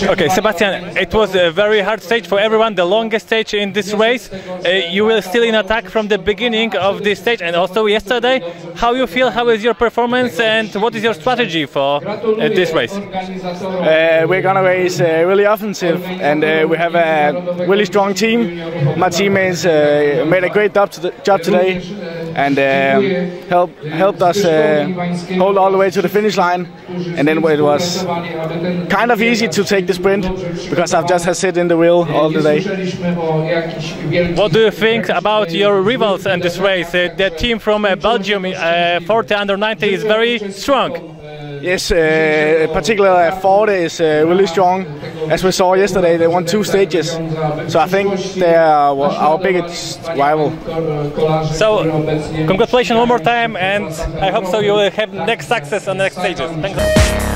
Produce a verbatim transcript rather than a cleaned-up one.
Okay, Sebastian, it was a very hard stage for everyone, the longest stage in this race. Uh, you were still in attack from the beginning of this stage and also yesterday. How you feel, how is your performance and what is your strategy for uh, this race? Uh, we're gonna race uh, really offensive and uh, we have a really strong team. My teammates uh, made a great job, to the, job today and um, help, helped us uh, hold all the way to the finish line, and then it was kind of easy to take the sprint because I've just had sit in the wheel all the day. What do you think about your rivals in this race? Uh, the team from uh, Belgium, uh, forty under ninety, is very strong. Yes, uh, particularly Forte is uh, really strong. As we saw yesterday, they won two stages, so I think they are our biggest rival. So, congratulations one more time, and I hope so you will have next success on the next stages. Thanks.